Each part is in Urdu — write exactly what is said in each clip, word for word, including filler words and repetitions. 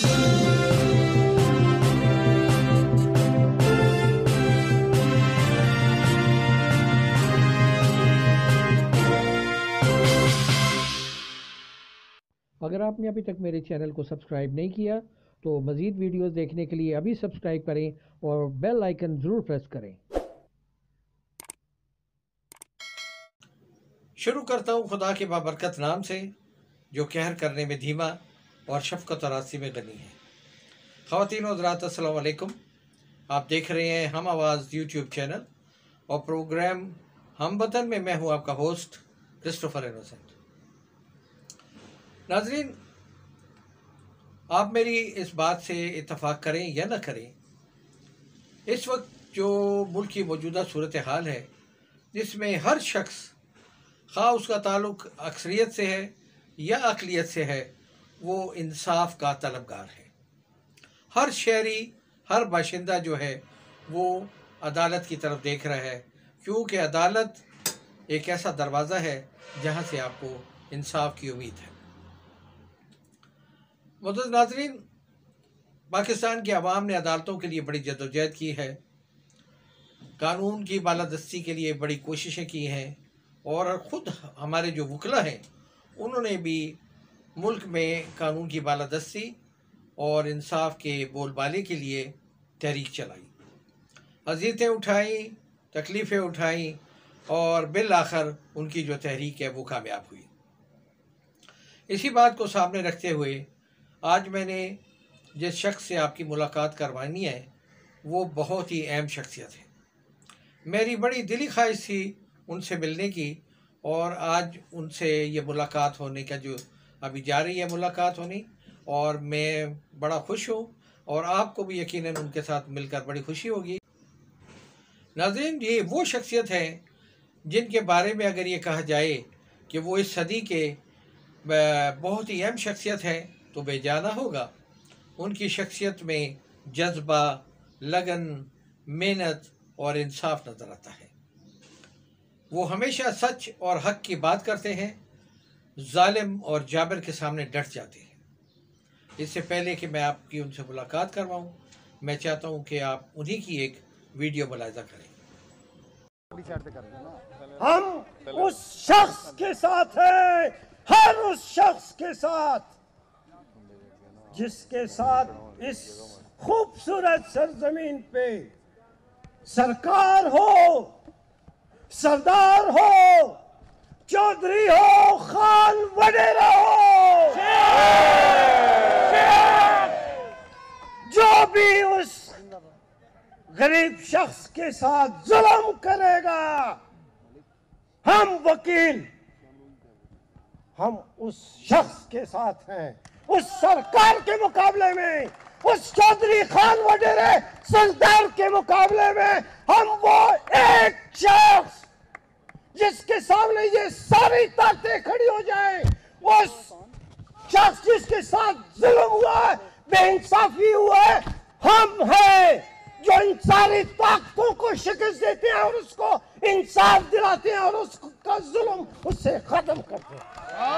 اگر آپ نے ابھی تک میرے چینل کو سبسکرائب نہیں کیا تو مزید ویڈیوز دیکھنے کے لیے ابھی سبسکرائب کریں اور بیل آئیکن ضرور پریس کریں۔ شروع کرتا ہوں خدا کے بابرکت نام سے جو قہر کرنے میں دھیما اور شفقت و راسی میں غنی ہے۔ خواتین و حضرات السلام علیکم، آپ دیکھ رہے ہیں ہم آواز یوٹیوب چینل اور پروگرام ہم وطن میں میں ہوں آپ کا ہوسٹ کرسٹوفر انوسنٹ۔ ناظرین، آپ میری اس بات سے اتفاق کریں یا نہ کریں، اس وقت جو ملک کی موجودہ صورتحال ہے جس میں ہر شخص خواہ اس کا تعلق اکثریت سے ہے یا اقلیت سے ہے وہ انصاف کا طلبگار ہے۔ ہر شہری، ہر باشندہ جو ہے وہ عدالت کی طرف دیکھ رہا ہے، کیونکہ عدالت ایک ایسا دروازہ ہے جہاں سے آپ کو انصاف کی امید ہے۔ معزز ناظرین، پاکستان کی عوام نے عدالتوں کے لیے بڑی جدوجہد کی ہے، قانون کی بالادستی کے لیے بڑی کوششیں کی ہیں، اور خود ہمارے جو وکلا ہیں انہوں نے بھی ملک میں قانون کی بالادستی اور انصاف کے بول بالے کے لیے تحریک چلائی، اذیتیں اٹھائیں، تکلیفیں اٹھائیں، اور بالآخر ان کی جو تحریک ہے وہ کامیاب ہوئی۔ اسی بات کو سامنے رکھتے ہوئے آج میں نے جس شخص سے آپ کی ملاقات کروانی ہے وہ بہت ہی اہم شخصیت ہے۔ میری بڑی دلی خواہش تھی ان سے ملنے کی، اور آج ان سے یہ ملاقات ہونے کا جو ابھی جا رہی ہے ملاقات ہونی، اور میں بڑا خوش ہوں، اور آپ کو بھی یقیناً ان کے ساتھ مل کر بڑی خوشی ہوگی۔ ناظرین، یہ وہ شخصیت ہیں جن کے بارے میں اگر یہ کہا جائے کہ وہ اس صدی کے بہت ہی اہم شخصیت ہے تو بے جانا ہوگا۔ ان کی شخصیت میں جذبہ، لگن، محنت اور انصاف نظر آتا ہے۔ وہ ہمیشہ سچ اور حق کی بات کرتے ہیں، ظالم اور جابر کے سامنے ڈٹ جاتے ہیں۔ اس سے پہلے کہ میں آپ کی ان سے ملاقات کرواؤں، میں چاہتا ہوں کہ آپ انہی کی ایک ویڈیو ملاحظہ کریں۔ ہم اس شخص کے ساتھ ہیں، ہر اس شخص کے ساتھ جس کے ساتھ اس خوبصورت سرزمین پہ سرکار ہو، سردار ہو، چودھری ہو، خان وڈیرہ ہو، جو بھی اس غریب شخص کے ساتھ ظلم کرے گا، ہم وکیل ہم اس شخص کے ساتھ ہیں، اس سرکار کے مقابلے میں، اس چودھری خان وڈیرہ سردار کے مقابلے میں ہم وہ ایک شخص جس کے سامنے یہ ساری طاقتیں کھڑی ہو جائیں، اس شخص جس کے ساتھ ظلم ہوا ہے، بے انصافی ہوا ہے، ہم ہیں جو ان ساری طاقتوں کو شکست دیتے ہیں اور اس کو انصاف دلاتے ہیں اور اس کا ظلم اس سے ختم کرتے ہیں۔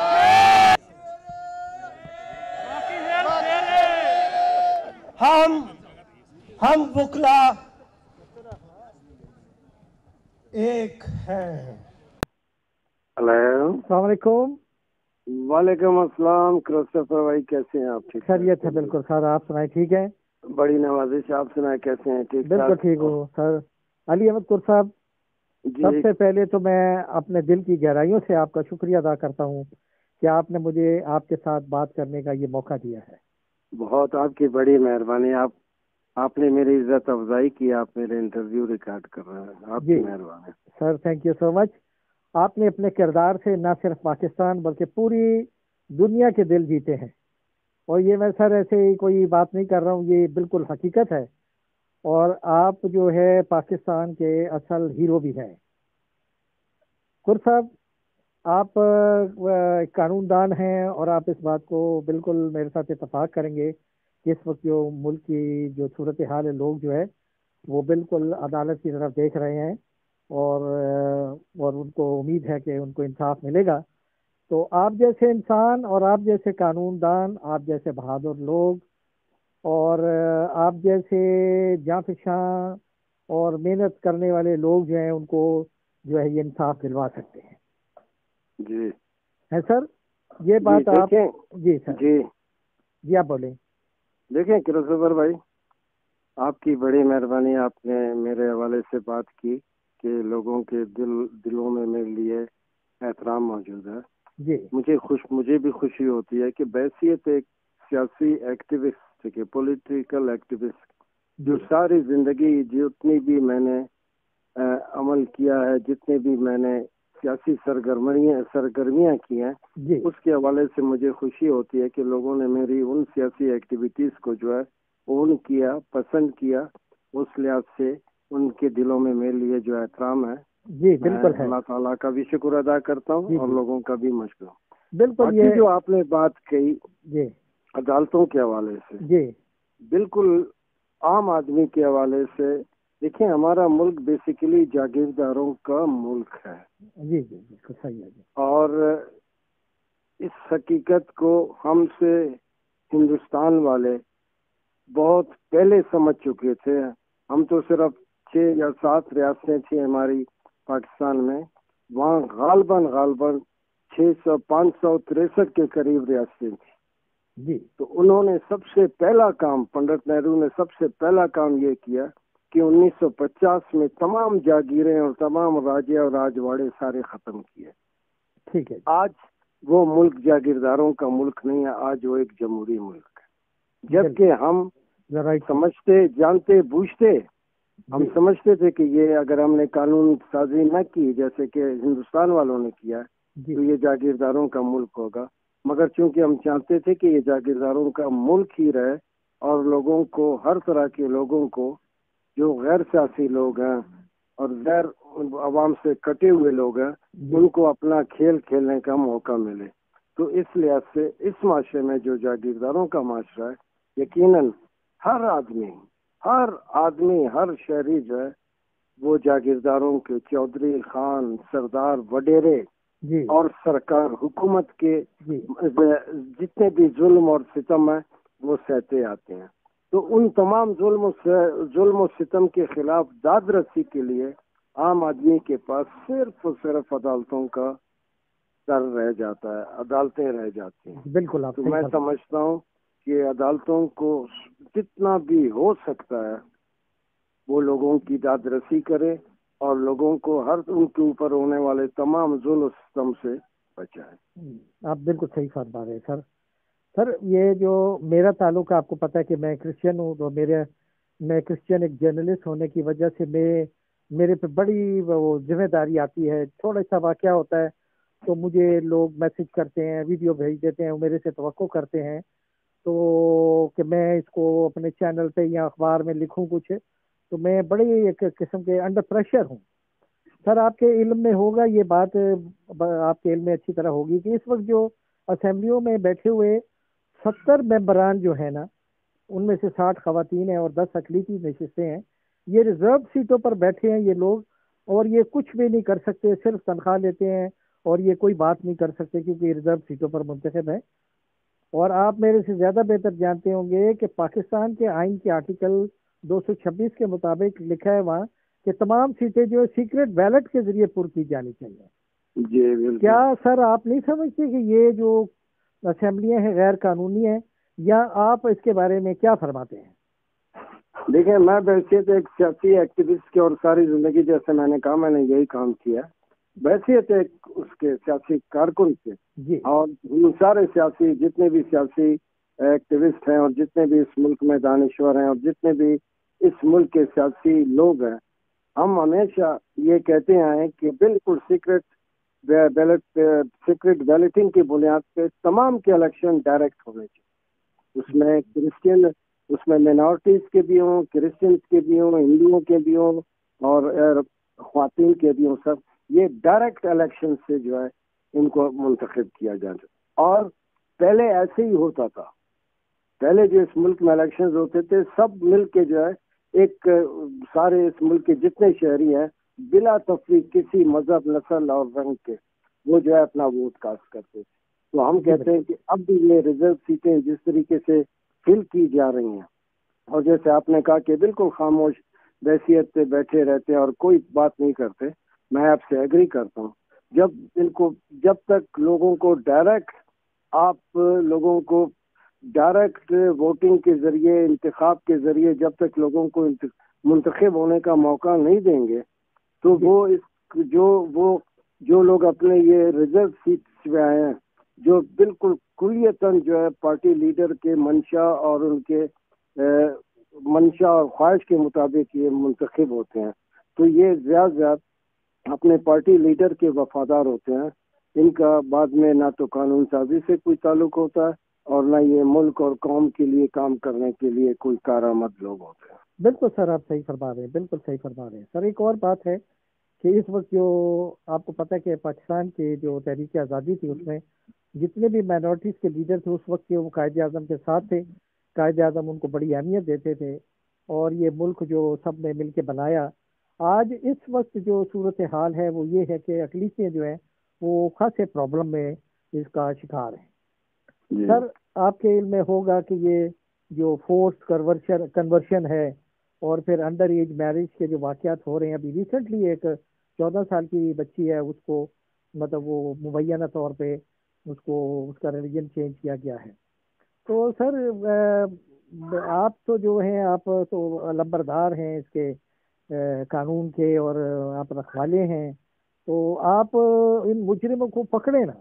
ہم ہم وکلا ایک ہیں۔ ہیلو، السلام علیکم۔ وعلیکم السلام۔ کرسٹوفر بھائی کیسے ہیں آپ؟ ٹھیک خیریت ہے؟ بالکل سر، آپ سنائیں ٹھیک ہے؟ بڑی نوازش، آپ سنائیں کیسے ہیں؟ ٹھیک بالکل ٹھیک ہو سر۔ علی احمد قر صاحب، سب جی سے پہلے تو میں اپنے دل کی گہرائیوں سے آپ کا شکریہ ادا کرتا ہوں کہ آپ نے مجھے آپ کے ساتھ بات کرنے کا یہ موقع دیا ہے۔ بہت آپ کی بڑی مہربانی، آپ آپ نے میری عزت افزائی کی، آپ میرے انٹرویو ریکارڈ کر رہے ہیں، آپ کی مہربانی سر، تھینک یو سو مچ۔ آپ نے اپنے کردار سے نہ صرف پاکستان بلکہ پوری دنیا کے دل جیتے ہیں، اور یہ میں سر ایسے ہی کوئی بات نہیں کر رہا ہوں، یہ بالکل حقیقت ہے، اور آپ جو ہے پاکستان کے اصل ہیرو بھی ہیں۔ قر صاحب، آپ قانون دان ہیں اور آپ اس بات کو بالکل میرے ساتھ اتفاق کریں گے کہ اس وقت جو ملک کی جو صورتحال ہے، لوگ جو ہے وہ بالکل عدالت کی طرف دیکھ رہے ہیں، اور اور ان کو امید ہے کہ ان کو انصاف ملے گا۔ تو آپ جیسے انسان اور آپ جیسے قانون دان، آپ جیسے بہادر لوگ اور آپ جیسے جانفشاں اور محنت کرنے والے لوگ جو ہیں ان کو جو ہے یہ انصاف دلوا سکتے ہیں. جی ہے سر یہ بات آپ. جی سر جی جی آپ بولیں. دیکھیں کرسوفر بھائی، آپ کی بڑی مہربانی، آپ نے میرے حوالے سے بات کی کہ لوگوں کے دل دلوں میں میرے لیے احترام موجود ہے. جی مجھے خوش مجھے بھی خوشی ہوتی ہے کہ بحیثیت ایک سیاسی ایکٹیوسٹ کے پولیٹیکل ایکٹیوسٹ جو ساری زندگی جتنی بھی میں نے عمل کیا ہے، جتنے بھی میں نے سیاسی سرگرمیاں سرگرمیاں کی ہیں، جی اس کے حوالے سے مجھے خوشی ہوتی ہے کہ لوگوں نے میری ان سیاسی ایکٹیویٹیز کو جو ہے اون کیا، پسند کیا. اس لحاظ سے ان کے دلوں میں میرے لیے جو احترام ہے، جی بالکل ہے. اللہ تعالیٰ کا بھی شکر ادا کرتا ہوں جی اور جی لوگوں کا بھی مشکور. بالکل. باقی یہ جو آپ نے بات کہی جی عدالتوں کے حوالے سے، جی بالکل عام آدمی کے حوالے سے، دیکھیں ہمارا ملک بیسیکلی جاگیرداروں کا ملک ہے. جی جی بالکل صحیح ہے. جی اور اس حقیقت کو ہم سے ہندوستان والے بہت پہلے سمجھ چکے تھے. ہم تو صرف چھ یا سات ریاستیں تھیں ہماری پاکستان میں، وہاں غالباً غالباً چھ سو پانچ سو تریسٹھ کے قریب ریاستیں تھیں. جی تو انہوں نے سب سے پہلا کام، پنڈت نہرو نے سب سے پہلا کام یہ کیا کہ انیس سو پچاس میں تمام جاگیریں اور تمام راجے اور راجواڑے سارے ختم کیے. ٹھیک ہے. آج وہ ملک جاگیرداروں کا ملک نہیں ہے، آج وہ ایک جمہوری ملک ہے. جبکہ ہم سمجھتے جانتے بوجھتے ہم سمجھتے تھے کہ یہ اگر ہم نے قانون سازی نہ کی جیسے کہ ہندوستان والوں نے کیا تو یہ جاگیرداروں کا ملک ہوگا. مگر چونکہ ہم چاہتے تھے کہ یہ جاگیرداروں کا ملک ہی رہے اور لوگوں کو، ہر طرح کے لوگوں کو، جو غیر سیاسی لوگ ہیں اور غیر عوام سے کٹے ہوئے لوگ ہیں، ان کو اپنا کھیل کھیلنے کا موقع ملے. تو اس لحاظ سے اس معاشرے میں جو جاگیرداروں کا معاشرہ ہے، یقیناً ہر آدمی ہر آدمی ہر شہری جو ہے وہ جاگیرداروں کے، چودھری، خان، سردار، وڈیرے اور سرکار حکومت کے جتنے بھی ظلم اور ستم ہیں وہ سہتے آتے ہیں. تو ان تمام ظلم و ظلم و ستم کے خلاف داد رسی کے لیے عام آدمی کے پاس صرف اور صرف عدالتوں کا در رہ جاتا ہے، عدالتیں رہ جاتی ہیں. بالکل. تو میں سمجھتا ہوں کہ عدالتوں کو جتنا بھی ہو سکتا ہے وہ لوگوں کی داد رسی کرے اور لوگوں کو ہر ان کے اوپر ہونے والے تمام ظلم و ستم سے بچائے. آپ بالکل صحیح فرما رہے ہیں سر. سر یہ جو میرا تعلق ہے، آپ کو پتہ ہے کہ میں کرسچن ہوں، تو میرے میں کرسچن ایک جرنلسٹ ہونے کی وجہ سے میں میرے پہ بڑی وہ ذمہ داری آتی ہے. تھوڑا سا واقعہ ہوتا ہے تو مجھے لوگ میسج کرتے ہیں، ویڈیو بھیج دیتے ہیں، میرے سے توقع کرتے ہیں تو کہ میں اس کو اپنے چینل پہ یا اخبار میں لکھوں کچھ. تو میں بڑے ایک قسم کے انڈر پریشر ہوں. سر آپ کے علم میں ہوگا یہ بات، آپ کے علم میں اچھی طرح ہوگی کہ اس وقت جو اسمبلیوں میں بیٹھے ہوئے ستر ممبران جو ہیں نا، ان میں سے ساٹھ خواتین ہیں اور دس اقلیتی نشستیں ہیں. یہ ریزرو سیٹوں پر بیٹھے ہیں یہ لوگ، اور یہ کچھ بھی نہیں کر سکتے، صرف تنخواہ لیتے ہیں اور یہ کوئی بات نہیں کر سکتے کیونکہ یہ ریزرو سیٹوں پر منتخب ہے. اور آپ میرے سے زیادہ بہتر جانتے ہوں گے کہ پاکستان کے آئین کے آرٹیکل دو سو چھبیس کے مطابق لکھا ہے وہاں کہ تمام سیٹیں جو سیکرٹ بیلٹ کے ذریعے پر کی جانی چاہیے. جی بالکل. کیا سر آپ نہیں سمجھتے کہ یہ جو اسمبلیاں ہیں غیر قانونی ہیں، یا آپ اس کے بارے میں کیا فرماتے ہیں؟ دیکھیں میں بحیثیت ایک سیاسی ایکٹیوسٹ کی اور ساری زندگی جیسے میں نے کہا میں نے یہی کام کیا، بحیثیت ایک اس کے سیاسی کارکن سے جی اور سارے سیاسی جتنے بھی سیاسی ایکٹیوسٹ ہیں اور جتنے بھی اس ملک میں دانشور ہیں اور جتنے بھی اس ملک کے سیاسی لوگ ہیں، ہم ہمیشہ یہ کہتے ہیں کہ بالکل سیکرٹ بیلٹ سیکرٹ بیلٹنگ کی بنیاد پہ تمام کے الیکشن ڈائریکٹ ہونے چاہیے. اس میں کرسچین، اس میں مینورٹیز کے بھی ہوں، کرسچنس کے بھی ہوں، ہندوؤں کے بھی ہوں اور خواتین کے بھی ہوں، سب یہ ڈائریکٹ الیکشن سے جو ہے ان کو منتخب کیا جاتا. اور پہلے ایسے ہی ہوتا تھا، پہلے جو اس ملک میں الیکشنز ہوتے تھے سب مل کے جو ہے ایک سارے اس ملک کے جتنے شہری ہیں بلا تفریق کسی مذہب، نسل اور رنگ کے وہ جو ہے اپنا ووٹ کاسٹ کرتے تھے. تو ہم کہتے ہیں کہ اب بھی یہ ریزرو سیٹیں جس طریقے سے فل کی جا رہی ہیں اور جیسے آپ نے کہا کہ بالکل خاموش بحثیت پہ بیٹھے رہتے ہیں اور کوئی بات نہیں کرتے، میں آپ سے ایگری کرتا ہوں. جب ان کو جب تک لوگوں کو ڈائریکٹ آپ لوگوں کو ڈائریکٹ ووٹنگ کے ذریعے انتخاب کے ذریعے جب تک لوگوں کو منتخب ہونے کا موقع نہیں دیں گے تو وہ اس جو وہ جو لوگ اپنے یہ ریزرو سیٹس پہ آئے ہیں جو بالکل کلیتاً جو ہے پارٹی لیڈر کے منشا اور ان کے منشا اور خواہش کے مطابق یہ منتخب ہوتے ہیں، تو یہ زیادہ زیادہ اپنے پارٹی لیڈر کے وفادار ہوتے ہیں. ان کا بعد میں نہ تو قانون سازی سے کوئی تعلق ہوتا ہے اور نہ یہ ملک اور قوم کے لیے کام کرنے کے لیے کوئی کارآمد لوگ ہوتے ہیں. بالکل سر، آپ صحیح فرما رہے ہیں، بالکل صحیح فرما رہے ہیں سر. ایک اور بات ہے کہ اس وقت جو آپ کو پتہ ہے کہ پاکستان کے جو تحریک آزادی تھی اس میں جتنے بھی مائنورٹیز کے لیڈر تھے اس وقت کے وہ قائد اعظم کے ساتھ تھے. قائد اعظم ان کو بڑی اہمیت دیتے تھے اور یہ ملک جو سب نے مل کے بنایا. آج اس وقت جو صورت حال ہے وہ یہ ہے کہ اقلیتیں جو ہیں وہ خاصے پرابلم میں اس کا شکار ہیں. سر آپ کے علم میں ہوگا کہ یہ جو فورس کنورشن کنورشن ہے اور پھر انڈر ایج میرج کے جو واقعات ہو رہے ہیں، ابھی ریسنٹلی ایک چودہ سال کی بچی ہے، اس کو مطلب وہ مبینہ طور پہ اس کو اس کا ریلیجن چینج کیا گیا ہے. تو سر آپ تو جو ہیں آپ تو لمبردار ہیں اس کے قانون کے اور آپ رکھوالے ہیں، تو آپ ان مجرموں کو پکڑے نا.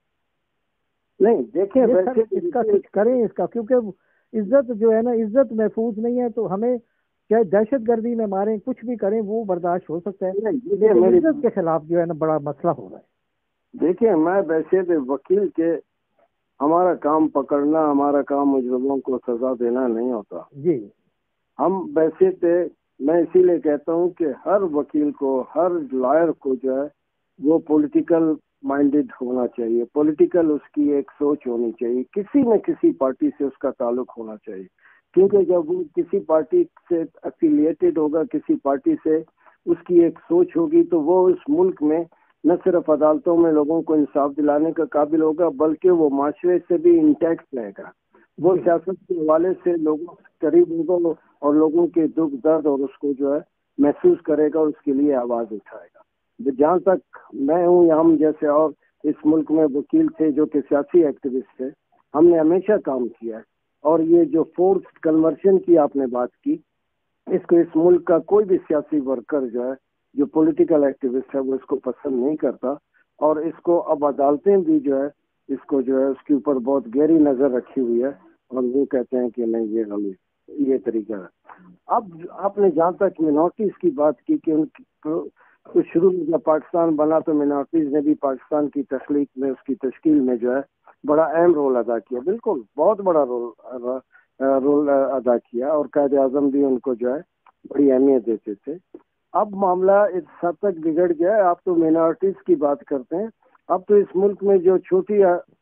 نہیں دیکھیں اس کا کچھ کریں اس کا، کیونکہ عزت جو ہے نا عزت محفوظ نہیں ہے، تو ہمیں چاہے دہشت گردی میں ماریں کچھ بھی کریں وہ برداشت ہو سکتا ہے، لیکن عزت کے خلاف جو ہے نا بڑا مسئلہ ہو رہا ہے. دیکھیں میں ویسے وکیل کے ہمارا کام پکڑنا، ہمارا کام مجرموں کو سزا دینا نہیں ہوتا. جی ہم ویسے تھے، میں اسی لیے کہتا ہوں کہ ہر وکیل کو، ہر لائر کو جو ہے وہ پولیٹیکل مائنڈیڈ ہونا چاہیے، پولیٹیکل اس کی ایک سوچ ہونی چاہیے، کسی نہ کسی پارٹی سے اس کا تعلق ہونا چاہیے. کیونکہ جب وہ کسی پارٹی سے ایفیلیٹڈ ہوگا، کسی پارٹی سے اس کی ایک سوچ ہوگی، تو وہ اس ملک میں نہ صرف عدالتوں میں لوگوں کو انصاف دلانے کا قابل ہوگا بلکہ وہ معاشرے سے بھی انٹیکٹ رہے گا. وہ سیاست کے حوالے سے لوگوں سے قریب ہوگا اور لوگوں کے دکھ درد اور اس کو جو ہے محسوس کرے گا اور اس کے لیے آواز اٹھائے گا. جہاں تک میں ہوں یا ہم جیسے اور اس ملک میں وکیل تھے جو کہ سیاسی ایکٹیوسٹ تھے، ہم نے ہمیشہ کام کیا ہے. اور یہ جو فورس کنورشن کی آپ نے بات کی، اس کو اس ملک کا کوئی بھی سیاسی ورکر جو ہے جو پولیٹیکل ایکٹیوسٹ ہے وہ اس کو پسند نہیں کرتا، اور اس کو اب عدالتیں بھی جو ہے اس کو جو ہے اس کے اوپر بہت گہری نظر رکھی ہوئی ہے اور وہ کہتے ہیں کہ نہیں یہ غلط یہ طریقہ ہے. اب آپ نے جہاں تک منارٹیز کی بات کی کہ ان کو شروع میں جب پاکستان بنا تو منارٹیز نے بھی پاکستان کی تخلیق میں، اس کی تشکیل میں جو ہے بڑا اہم رول ادا کیا، بالکل بہت بڑا رول رول ادا کیا، اور قائد اعظم بھی ان کو جو ہے بڑی اہمیت دیتے تھے. اب معاملہ اس حد تک بگڑ گیا ہے، آپ تو مینارٹیز کی بات کرتے ہیں، اب تو اس ملک میں جو چھوٹی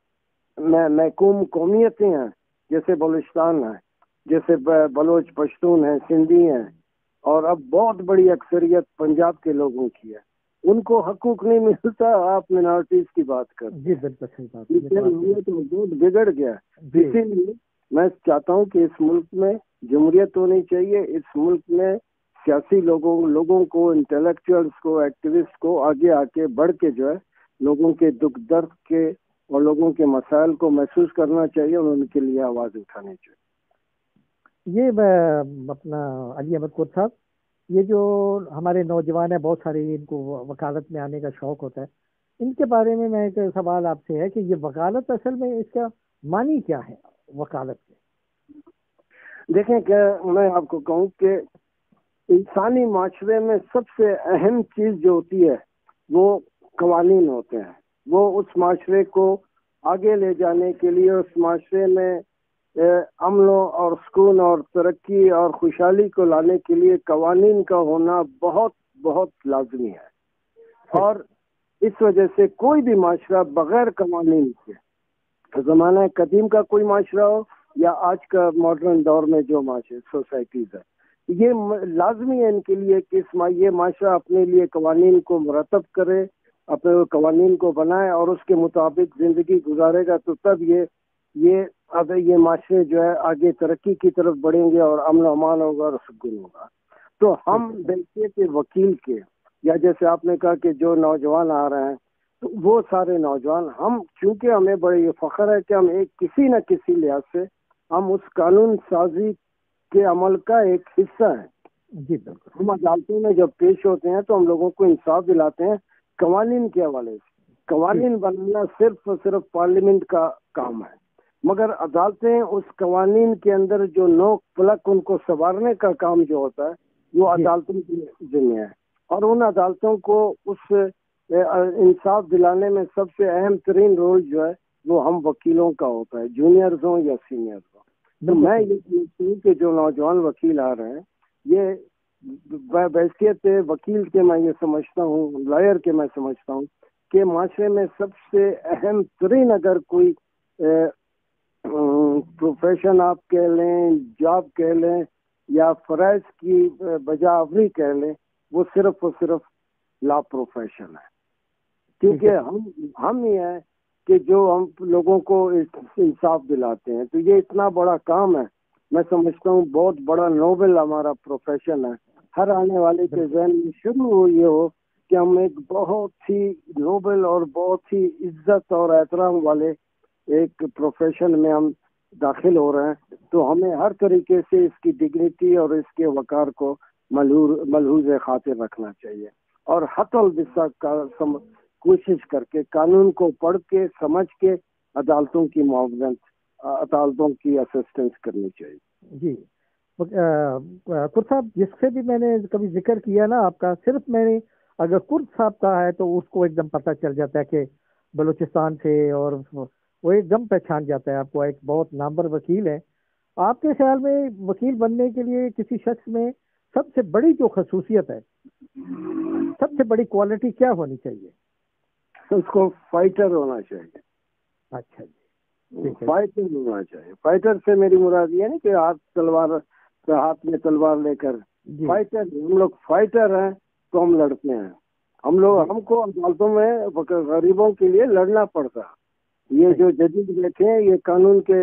محکوم قومیتیں ہیں جیسے بلوچستان ہے، جیسے بلوچ پشتون ہیں، سندھی ہیں، اور اب بہت بڑی اکثریت پنجاب کے لوگوں کی ہے، ان کو حقوق نہیں ملتا. آپ مینارٹیز کی بات کرتے ہیں. جی بالکل صحیح بات، تو بہت بگڑ گیا. اسی لیے میں چاہتا ہوں کہ اس ملک میں جمہوریت ہونی چاہیے، اس ملک میں سیاسی لوگوں لوگوں کو، انٹلیکچوئلس کو، ایکٹیوسٹ کو آگے آ کے بڑھ کے جو ہے لوگوں کے دکھ درد کے اور لوگوں کے مسائل کو محسوس کرنا چاہیے اور ان کے لیے آواز اٹھانی چاہیے. یہ اپنا علی احمد قدس صاحب، یہ جو ہمارے نوجوان ہیں بہت سارے ان کو وکالت میں آنے کا شوق ہوتا ہے، ان کے بارے میں میں ایک سوال آپ سے ہے کہ یہ وکالت اصل میں اس کا معنی کیا ہے وکالت کے؟ دیکھیں کہ میں آپ کو کہوں کہ انسانی معاشرے میں سب سے اہم چیز جو ہوتی ہے وہ قوانین ہوتے ہیں. وہ اس معاشرے کو آگے لے جانے کے لیے، اس معاشرے میں امن اور سکون اور ترقی اور خوشحالی کو لانے کے لیے قوانین کا ہونا بہت بہت لازمی ہے. اور اس وجہ سے کوئی بھی معاشرہ بغیر قوانین کے، زمانہ قدیم کا کوئی معاشرہ ہو یا آج کا ماڈرن دور میں جو معاشرے سوسائٹیز ہے، یہ لازمی ہے ان کے لیے کہ یہ معاشرہ اپنے لیے قوانین کو مرتب کرے، اپنے قوانین کو بنائے اور اس کے مطابق زندگی گزارے گا تو تب یہ یہ اب یہ معاشرے جو ہے آگے ترقی کی طرف بڑھیں گے اور امن و امان ہوگا اور سکون ہوگا. تو ہم دیکھیے کہ وکیل کے یا جیسے آپ نے کہا کہ جو نوجوان آ رہے ہیں تو وہ سارے نوجوان ہم چونکہ ہمیں بڑے یہ فخر ہے کہ ہم ایک کسی نہ کسی لحاظ سے ہم اس قانون سازی کے عمل کا ایک حصہ ہیں. جی بالکل. ہم عدالتوں میں جب پیش ہوتے ہیں تو ہم لوگوں کو انصاف دلاتے ہیں قوانین کے حوالے سے. قوانین بنانا صرف اور صرف پارلیمنٹ کا کام ہے، مگر عدالتیں اس قوانین کے اندر جو نوک پلک ان کو سنوارنے کا کام جو ہوتا ہے وہ عدالتوں کے ذمہ ہے. اور ان عدالتوں کو اس انصاف دلانے میں سب سے اہم ترین رول جو ہے وہ ہم وکیلوں کا ہوتا ہے، جونیئرز ہوں یا سینئرز ہوں. تو میں یہ سمجھتا ہوں کہ جو نوجوان وکیل آ رہے ہیں یہ بحیثیت وکیل کے میں یہ سمجھتا ہوں، لائر کے میں سمجھتا ہوں کہ معاشرے میں سب سے اہم ترین اگر کوئی پروفیشن آپ کہہ لیں، جاب کہہ لیں یا فرائض کی بجا آوری کہہ لیں، وہ صرف اور صرف لا پروفیشن ہے. کیونکہ ہم ہم یہ ہیں کہ جو ہم لوگوں کو انصاف دلاتے ہیں. تو یہ اتنا بڑا کام ہے، میں سمجھتا ہوں بہت بڑا نوبل ہمارا پروفیشن ہے. ہر آنے والے کے ذہن میں شروع ہو یہ ہو کہ ہم ایک بہت ہی نوبل اور بہت ہی عزت اور احترام والے ایک پروفیشن میں ہم داخل ہو رہے ہیں. تو ہمیں ہر طریقے سے اس کی ڈگنیٹی اور اس کے وقار کو ملحوظ خاطر رکھنا چاہیے اور حت البسا کا کوشش کر کے قانون کو پڑھ کے سمجھ کے عدالتوں کی معاونت، عدالتوں کی اسسٹنس کرنی چاہیے. جی کرد صاحب، جس سے بھی میں نے کبھی ذکر کیا نا آپ کا، صرف میں نے اگر کرد صاحب کا ہے تو اس کو ایک دم پتہ چل جاتا ہے کہ بلوچستان سے، اور وہ ایک دم پہچان جاتا ہے آپ کو. ایک بہت نامور وکیل ہے. آپ کے خیال میں وکیل بننے کے لیے کسی شخص میں سب سے بڑی جو خصوصیت ہے، سب سے بڑی کوالٹی کیا ہونی چاہیے؟ اس کو فائٹر ہونا چاہیے. اچھا جی، فائٹر ہونا چاہیے. فائٹر سے میری مراد یہ نہیں کہ ہاتھ تلوار ہاتھ میں تلوار لے کر فائٹر. ہم لوگ فائٹر ہیں تو ہم لڑتے ہیں. ہم لوگ ہم کو عدالتوں میں غریبوں کے لیے لڑنا پڑتا. یہ جو ججز بیٹھے ہیں یہ قانون کے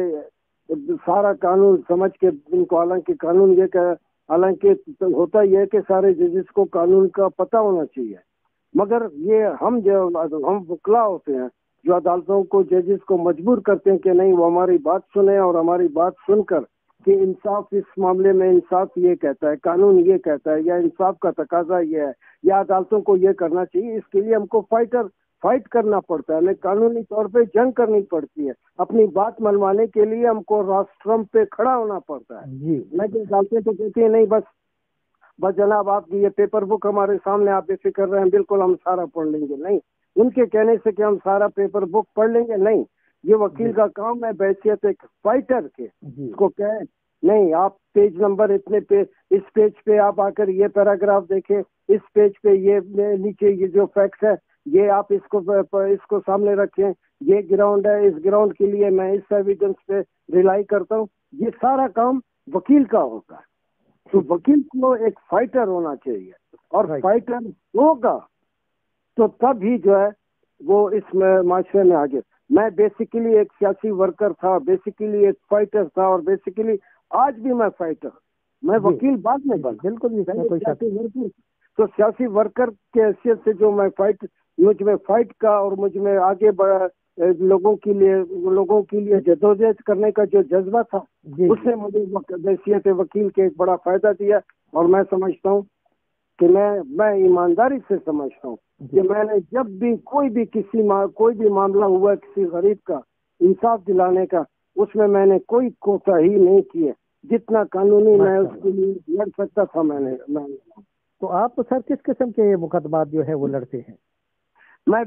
سارا قانون سمجھ کے ان کو، حالانکہ قانون یہ کہ حالانکہ ہوتا یہ ہے کہ سارے ججز کو قانون کا پتہ ہونا چاہیے، مگر یہ ہم جو ہم وکلا ہوتے ہیں جو عدالتوں کو، ججز کو مجبور کرتے ہیں کہ نہیں وہ ہماری بات سنیں اور ہماری بات سن کر کہ انصاف اس معاملے میں انصاف یہ کہتا ہے، قانون یہ کہتا ہے، یا انصاف کا تقاضا یہ ہے، یا عدالتوں کو یہ کرنا چاہیے. اس کے لیے ہم کو فائٹر فائٹ کرنا پڑتا ہے، ہمیں قانونی طور پہ جنگ کرنی پڑتی ہے. اپنی بات منوانے کے لیے ہم کو راسترم پہ کھڑا ہونا پڑتا ہے. جی لیکن عدالتیں تو کہتی ہیں نہیں بس بس جناب آپ کی یہ پیپر بک ہمارے سامنے، آپ بے فکر رہے ہیں، بالکل ہم سارا پڑھ لیں گے. نہیں، ان کے کہنے سے کہ ہم سارا پیپر بک پڑھ لیں گے نہیں. یہ وکیل کا کام ہے بحیثیت ایک فائٹر کے، اس کو کہیں نہیں آپ پیج نمبر اتنے پہ، اس پیج پہ آپ آ کر یہ پیراگراف دیکھیں، اس پیج پہ یہ نیچے یہ جو فیکٹس ہے یہ آپ اس کو اس کو سامنے رکھیں، یہ گراؤنڈ ہے، اس گراؤنڈ کے لیے میں اس ایویڈنس پہ ریلائی کرتا ہوں. یہ سارا کام وکیل کا ہوتا ہے. تو وکیل کو ایک فائٹر ہونا چاہیے، اور فائٹر ہوگا تو تب ہی جو ہے وہ اس میں معاشرے میں آگے. میں بیسیکلی ایک سیاسی ورکر تھا، بیسیکلی ایک فائٹر تھا، اور بیسیکلی آج بھی میں فائٹر. میں وکیل بعد میں بنا، بالکل سیاسی ورکر. تو سیاسی ورکر کے حیثیت سے جو میں فائٹ مجھ میں فائٹ کا اور مجھ میں آگے بڑھا لوگوں کے لیے لوگوں کے لیے جدوجہد کرنے کا جو جذبہ تھا، اس نے مجھے حیثیت وکیل کے ایک بڑا فائدہ دیا. اور میں سمجھتا ہوں کہ میں میں ایمانداری سے سمجھتا ہوں کہ میں نے جب بھی کوئی بھی کسی کوئی بھی معاملہ ہوا کسی غریب کا انصاف دلانے کا، اس میں میں نے کوئی کوتاہی نہیں کی ہے. جتنا قانونی میں اس کے لیے لڑ سکتا تھا میں نے. تو آپ سر کس قسم کے مقدمات جو ہے وہ لڑتے ہیں؟ میں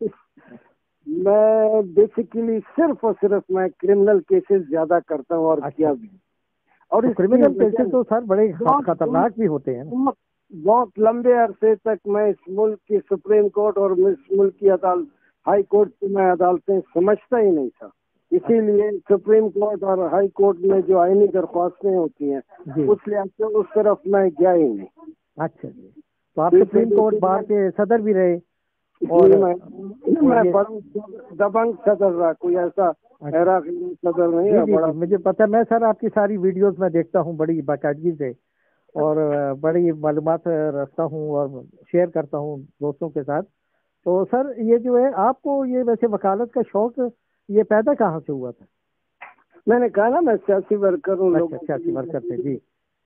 میں بیسیکلی صرف اور صرف میں کرمنل کیسز زیادہ کرتا ہوں. اور کیا بھی، اور کرمنل کیسز تو سر بڑے خطرناک بھی ہوتے ہیں. بہت لمبے عرصے تک میں اس ملک کی سپریم کورٹ اور اس ملک کی عدالت ہائی کورٹ کی میں عدالتیں سمجھتا ہی نہیں تھا. اسی لیے سپریم کورٹ اور ہائی کورٹ میں جو آئینی درخواستیں ہوتی ہیں اس لحاظ سے اس طرف میں گیا ہی نہیں. اچھا جی. تو آپ سپریم کورٹ بار کے صدر بھی رہے اور میں دبنگ صدر رہا، کوئی ایسا عراقی صدر نہیں ہے بڑا. مجھے پتا، میں سر آپ کی ساری ویڈیوز میں دیکھتا ہوں بڑی باقاعدگی سے، اور بڑی معلومات رکھتا ہوں اور شیئر کرتا ہوں دوستوں کے ساتھ. تو سر یہ جو ہے آپ کو یہ ویسے وکالت کا شوق یہ پیدا کہاں سے ہوا تھا؟ میں نے کہا نا میں سیاسی ورکر ہوں. اچھا سیاسی ورکر تھے جی.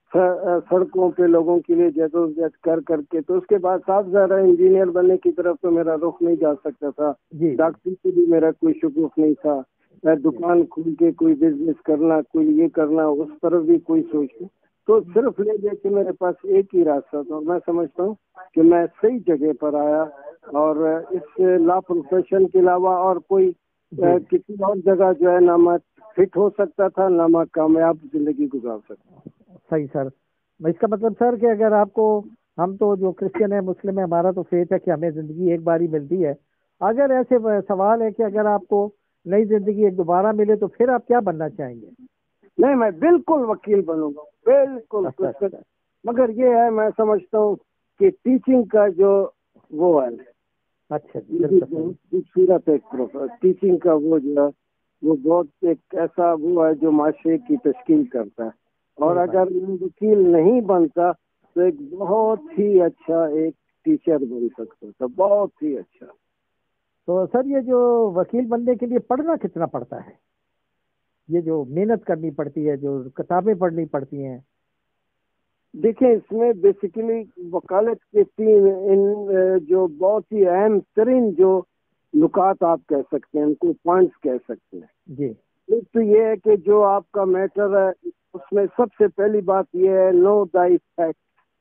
سڑکوں پہ لوگوں کے لیے جدوجہد کر کر کے، تو اس کے بعد صاف ظاہر انجینئر بننے کی طرف تو میرا رخ نہیں جا سکتا تھا. ڈاکٹری سے بھی میرا کوئی شگوف نہیں تھا. میں دکان کھول کے کوئی بزنس کرنا، کوئی یہ کرنا، اس طرف بھی کوئی سوچ نہیں. تو صرف لے جا کے میرے پاس ایک ہی راستہ تھا، اور میں سمجھتا ہوں کہ میں صحیح جگہ پر آیا، اور اس لا پروفیشن کے علاوہ اور کوئی کسی اور جگہ جو ہے نہ میں فٹ ہو سکتا تھا، نہ میں کامیاب زندگی گزار سکتا. صحیح سر. اس کا مطلب سر کہ اگر آپ کو، ہم تو جو کرسچن ہے مسلم ہے، ہمارا تو فیتھ ہے کہ ہمیں زندگی ایک بار ہی ملتی ہے. اگر ایسے سوال ہے کہ اگر آپ کو نئی زندگی ایک دوبارہ ملے تو پھر آپ کیا بننا چاہیں گے؟ نہیں، میں بالکل وکیل بنوں گا، بالکل. مگر یہ ہے میں سمجھتا ہوں کہ ٹیچنگ کا جو وہ ہے، اچھا خوبصورت ایک ٹیچنگ کا وہ جو ہے وہ بہت ایک ایسا وہ ہے جو معاشرے کی تشکیل کرتا ہے. اور اگر وکیل نہیں بنتا تو ایک بہت ہی اچھا ایک ٹیچر بن سکتا تھا، بہت ہی اچھا. تو سر یہ جو وکیل بننے کے لیے پڑھنا کتنا پڑتا ہے؟ یہ جو محنت کرنی پڑتی ہے، جو کتابیں پڑھنی پڑتی ہیں؟ دیکھیں، اس میں بیسیکلی وکالت کے تین ان جو بہت ہی اہم ترین جو نکات آپ کہہ سکتے ہیں، ان کو پوائنٹس کہہ سکتے ہیں جی. ایک تو یہ ہے کہ جو آپ کا میٹر ہے اس میں سب سے پہلی بات یہ ہے نو دائی فیکٹ.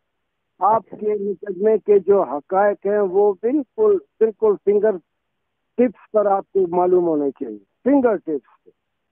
آپ کے مقدمے کے جو حقائق ہیں وہ بالکل بالکل فنگر ٹپس پر آپ کو معلوم ہونے چاہیے، فنگر ٹپس.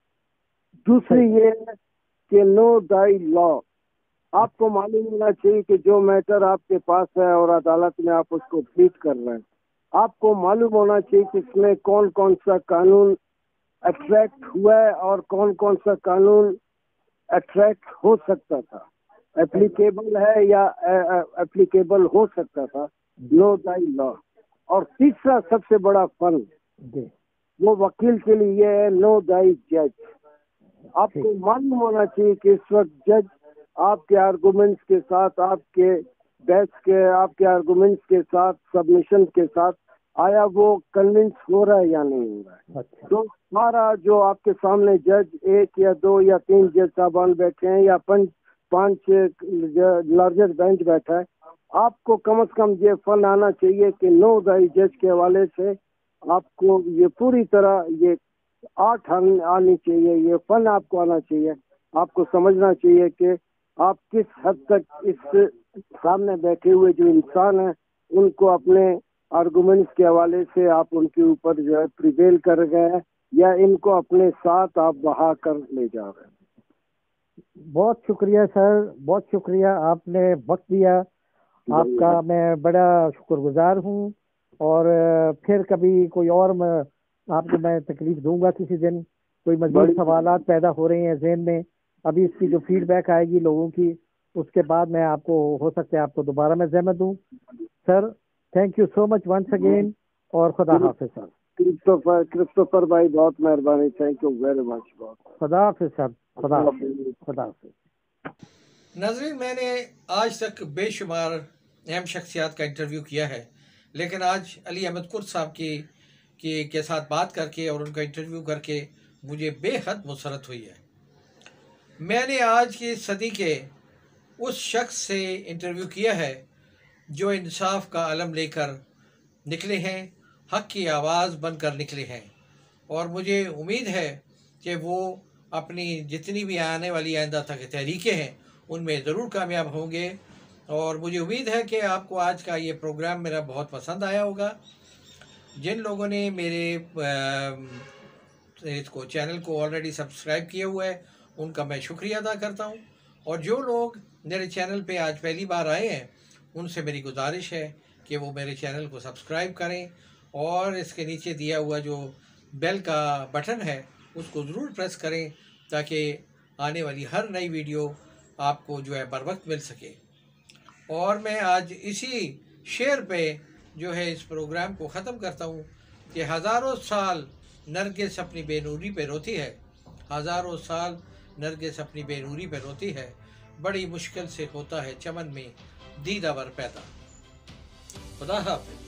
دوسری یہ ہے کہ نو دائی لا. آپ کو معلوم ہونا چاہیے کہ جو میٹر آپ کے پاس ہے اور عدالت میں آپ اس کو پلیٹ کر رہے ہیں، آپ کو معلوم ہونا چاہیے کہ اس میں کون کون سا قانون اٹریکٹ ہوا ہے اور کون کون سا قانون اٹریکٹ ہو سکتا تھا، اپلیکیبل ہے یا اپلیکیبل ہو سکتا تھا. نو دائی لا. اور تیسرا سب سے بڑا فن وہ وکیل کے لیے یہ ہے نو دائی جج. آپ کو معلوم ہونا چاہیے کہ اس وقت جج آپ کے آرگومنٹس کے ساتھ، آپ کے بحث کے آپ کے آرگومنٹس کے ساتھ، سبمیشن کے ساتھ آیا وہ کنونس ہو رہا ہے یا نہیں ہو رہا ہے. تو ہمارا جو آپ کے سامنے جج ایک یا دو یا تین جج صاحبان بیٹھے ہیں یا پانچ پانچ لارجر بینچ بیٹھا ہے، آپ کو کم از کم یہ فن آنا چاہیے کہ نو دائی جج کے حوالے سے آپ کو یہ پوری طرح یہ آرٹ آنی چاہیے، یہ فن آپ کو آنا چاہیے. آپ کو سمجھنا چاہیے کہ آپ کس حد تک اس سامنے بیٹھے ہوئے جو انسان ہیں ان کو اپنے آرگومنٹس کے حوالے سے آپ ان کے اوپر جو ہے پریویل کر گئے ہیں یا ان کو اپنے ساتھ آپ بہا کر لے جا رہے ہیں. بہت شکریہ سر، بہت شکریہ، آپ نے وقت دیا، آپ کا میں بڑا شکر گزار ہوں. اور پھر کبھی کوئی اور آپ کو میں تکلیف دوں گا کسی دن. کوئی مزید سوالات پیدا ہو رہے ہیں ذہن میں، ابھی اس کی جو فیڈ بیک آئے گی لوگوں کی اس کے بعد میں آپ کو ہو سکتا ہے آپ کو دوبارہ میں زحمت دوں. Sir thank you so much once again, اور خدا حافظ سر. کرسٹوفر کرسٹوفر بھائی بہت مہربانی، تھینک یو ویری مچ. خدا حافظ سر. خدا حافظ. خدا حافظ. ناظرین، میں نے آج تک بے شمار اہم شخصیات کا انٹرویو کیا ہے، لیکن آج علی احمد کرد صاحب کی کی کے ساتھ بات کر کے اور ان کا انٹرویو کر کے مجھے بے حد مسرت ہوئی ہے. میں نے آج کی صدی کے اس شخص سے انٹرویو کیا ہے جو انصاف کا علم لے کر نکلے ہیں، حق کی آواز بن کر نکلے ہیں، اور مجھے امید ہے کہ وہ اپنی جتنی بھی آنے والی آئندہ تک تحریکیں ہیں ان میں ضرور کامیاب ہوں گے. اور مجھے امید ہے کہ آپ کو آج کا یہ پروگرام میرا بہت پسند آیا ہوگا. جن لوگوں نے میرے اس کو چینل کو آلریڈی سبسکرائب کیا ہوا ہے ان کا میں شکریہ ادا کرتا ہوں، اور جو لوگ میرے چینل پہ آج پہلی بار آئے ہیں ان سے میری گزارش ہے کہ وہ میرے چینل کو سبسکرائب کریں، اور اس کے نیچے دیا ہوا جو بیل کا بٹن ہے اس کو ضرور پریس کریں تاکہ آنے والی ہر نئی ویڈیو آپ کو جو ہے بر وقت مل سکے. اور میں آج اسی شیئر پہ جو ہے اس پروگرام کو ختم کرتا ہوں کہ ہزاروں سال نرگس اپنی بے نوری پہ روتی ہے، ہزاروں سال نرگس اپنی بے نوری پہ روتی ہے، بڑی مشکل سے ہوتا ہے چمن میں دیدہ ور پیدا۔ خدا حافظ۔